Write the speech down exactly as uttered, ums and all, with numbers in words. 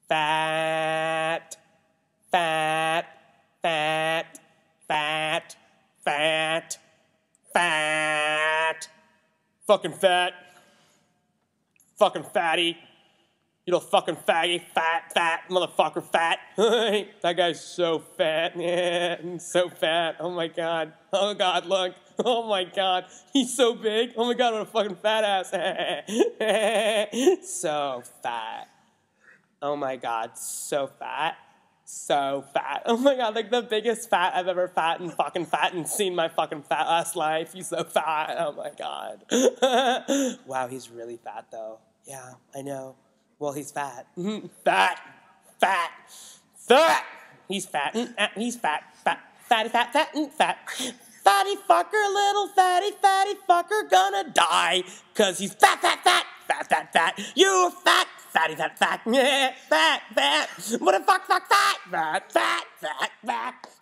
Fat, fat, fat, fat, fat, fat, fucking fat, fucking fatty, you little fucking faggy, fat, fat, motherfucker, fat. That guy's so fat, yeah, so fat, oh my god, oh god, look, oh my god, he's so big, oh my god, what a fucking fat ass, so fat. Oh my god, so fat, so fat. Oh my god, like the biggest fat I've ever fat and fucking fat and seen my fucking fat ass life. He's so fat, oh my god. Wow, he's really fat though. Yeah, I know. Well, he's fat. Fat, fat, fat. He's fat, he's fat, fat, fatty, fat, fat, and fat. Fatty fucker, little fatty, fatty fucker, gonna die. Cause he's fat, fat, fat, fat, fat, fat. You're fat. Fatty, fat, fat, yeah, fat, fat, what a fuck, fuck, fat, fat, fat, fat, fat.